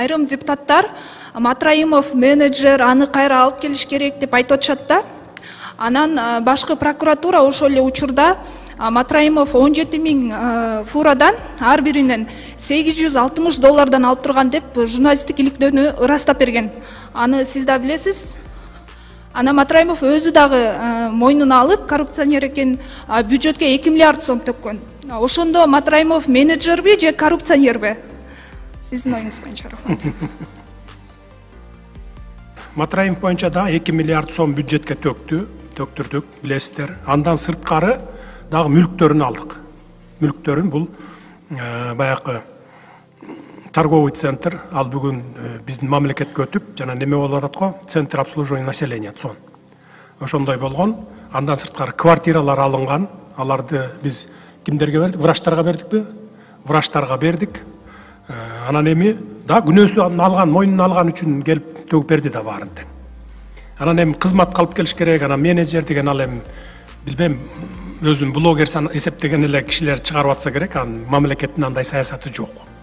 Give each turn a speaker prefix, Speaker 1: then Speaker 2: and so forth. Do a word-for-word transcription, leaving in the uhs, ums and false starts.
Speaker 1: айрым депутаттар Матраимов менеджер, аны кайра алып келиш керек деп айтып атышат да. Анан башкы прокуратура ошол эле учурда Матраимов он жети миң фурадан ар биринен сегиз жүз алтымыш доллардан алып турган деп журналисттик иликтөөнү ырастап берген. Аны сиз да билесиз. Ана Матраимов өзү дагы мойнуна алып, коррупционер экен, бюджетке эки миллиард сом төккөн. Ошондо Матраимов менеджерби же коррупционерби? Сиздин оюңуз боюнча рахмат.
Speaker 2: Матраимов боюнча да эки миллиард сом бюджетке төктү, төктүрдүк, билесиздер. Андан сырткары дагы мүлктөрүн алдык. Мүлктөрүн бул баягы торговый центр, ал бүгүн биздин мамлекетке өтүп, жана неме болуп атат го, центр обслуживания населения сон. Ошондой болгон. Андан сырткары квартиралар алынган. Аларды биз кимдерге бердик? Врачтарга бердикпи? Врачтарга бердик. Анан эми да күнөөсүн алган, мойнуна алган үчүн келип төгүп берди да баарын тең. Анан эми кызматка алып келиш керек, анан менеджер деген ал эми билбейм, өзүн блогер эсептеген эле кишилер чыгарып атса керек, анын мамлекеттин андай саясаты жок.